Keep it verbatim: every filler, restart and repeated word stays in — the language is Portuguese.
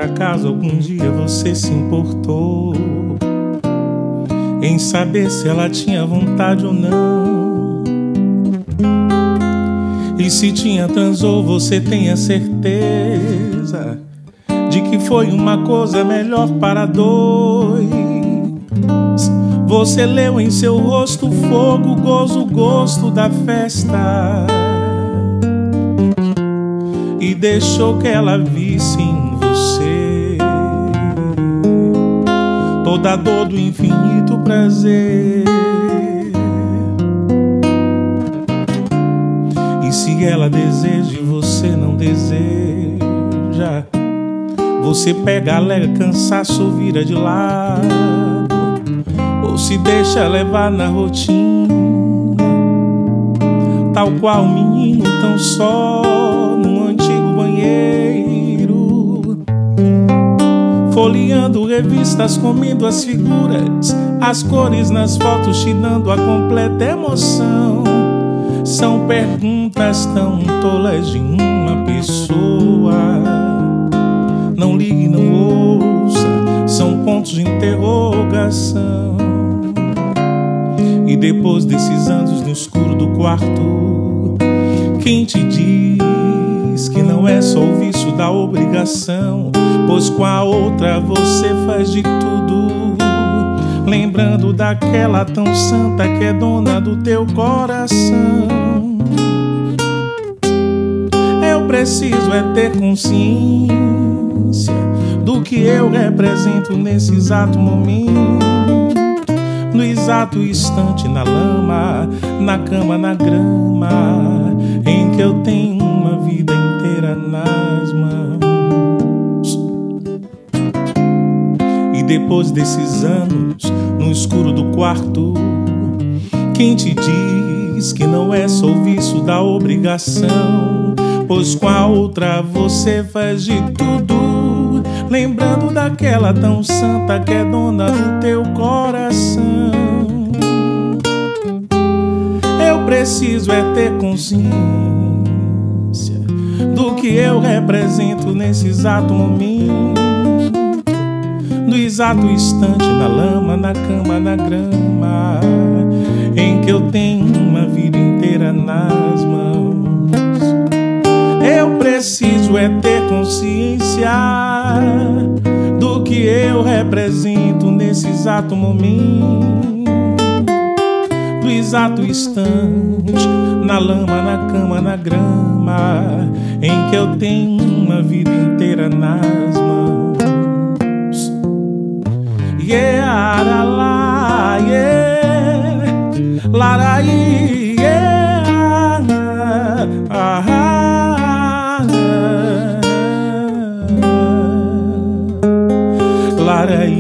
acaso algum dia você se importou em saber se ela tinha vontade ou não? E se tinha, transou, você tem a certeza de que foi uma coisa melhor para dois? Você leu em seu rosto fogo, gozo, gosto da festa, e deixou que ela visse em você toda a dor do infinito prazer. E se ela deseja e você não deseja, você pega, alega, cansaço, vira de lado, ou se deixa levar na rotina, tal qual um menino tão só num antigo banheiro, folheando revistas, comendo as figuras, as cores nas fotos, te dando a completa emoção. São perguntas tão tolas de uma pessoa. Não ligue, não ouça, são pontos de interrogação. E depois desses anos no escuro do quarto, quem te diz que não é só o vício da obrigação? Pois com a outra você faz de tudo, lembrando daquela tão santa que é dona do teu coração. Eu preciso é ter consciência do que eu represento nesse exato momento, no exato instante, na lama, na cama, na grama, em que eu tenho uma vida inteira nas mãos. E depois desses anos no escuro do quarto, quem te diz que não é só o vício da obrigação? Pois com a outra você faz de tudo, lembrando daquela tão santa que é dona do teu coração. Eu preciso é ter consciência do que eu represento nesse exato momento, no exato instante, na lama, na cama, na grama, em que eu tenho uma vida inteira nas mãos. Eu preciso é ter consciência do que eu represento nesse exato momento, no exato instante, na lama, na cama, na grama, em que eu tenho uma vida inteira nas mãos. Yeah, la, la, yeah, la, la, yeah, ah, ah. Lara